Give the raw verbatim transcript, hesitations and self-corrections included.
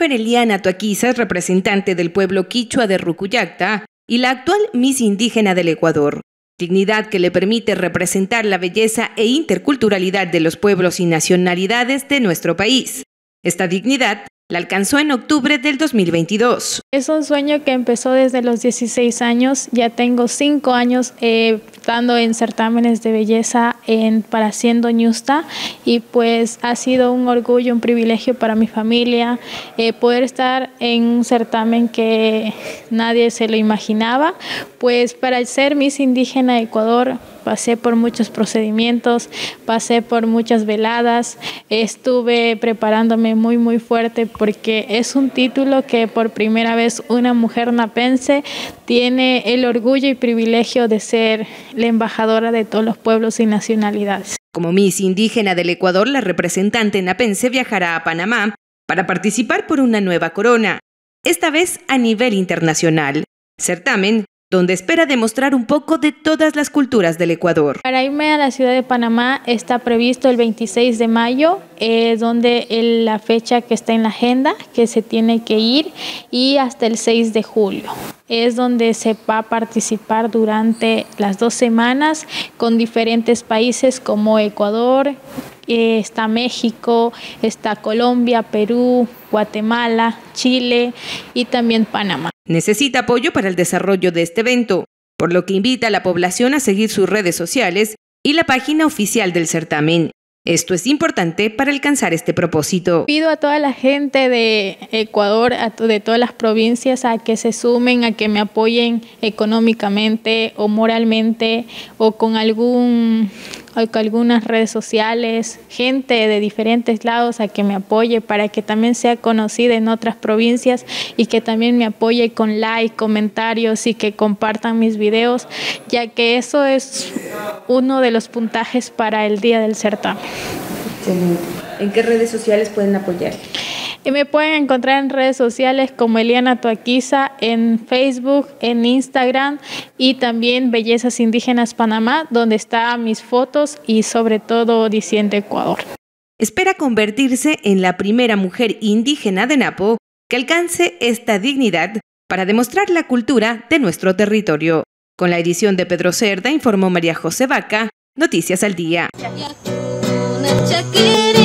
Jennifer Eliana Tuaquiza es representante del pueblo quichua de Rucuyacta y la actual Miss Indígena del Ecuador, dignidad que le permite representar la belleza e interculturalidad de los pueblos y nacionalidades de nuestro país. Esta dignidad la alcanzó en octubre del dos mil veintidós. Es un sueño que empezó desde los dieciséis años. Ya tengo cinco años eh, estando en certámenes de belleza en, para Haciendo Ñusta, y pues ha sido un orgullo, un privilegio para mi familia eh, poder estar en un certamen que nadie se lo imaginaba. Pues para ser Miss Indígena de Ecuador pasé por muchos procedimientos, pasé por muchas veladas, estuve preparándome muy muy fuerte porque es un título que por primera vez una mujer napense tiene el orgullo y privilegio de ser la embajadora de todos los pueblos y nacionalidades. Como Miss Indígena del Ecuador, la representante napense viajará a Panamá para participar por una nueva corona, esta vez a nivel internacional, certamen donde espera demostrar un poco de todas las culturas del Ecuador. Para irme a la ciudad de Panamá está previsto el veintiséis de mayo, eh, donde el, la fecha que está en la agenda, que se tiene que ir, y hasta el seis de julio. Es donde se va a participar durante las dos semanas con diferentes países como Ecuador, eh, está México, está Colombia, Perú, Guatemala, Chile y también Panamá. Necesita apoyo para el desarrollo de este evento, por lo que invita a la población a seguir sus redes sociales y la página oficial del certamen. Esto es importante para alcanzar este propósito. Pido a toda la gente de Ecuador, a to- de todas las provincias, a que se sumen, a que me apoyen económicamente o moralmente o con algún o con algunas redes sociales, gente de diferentes lados a que me apoye para que también sea conocida en otras provincias y que también me apoye con like, comentarios y que compartan mis videos, ya que eso es uno de los puntajes para el día del certamen. Excelente. ¿En qué redes sociales pueden apoyar? Y me pueden encontrar en redes sociales como Eliana Tuaquiza, en Facebook, en Instagram y también Bellezas Indígenas Panamá, donde están mis fotos y sobre todo diciendo Ecuador. Espera convertirse en la primera mujer indígena de Napo que alcance esta dignidad para demostrar la cultura de nuestro territorio. Con la edición de Pedro Cerda, informó María José Vaca, Noticias al Día. Shakira.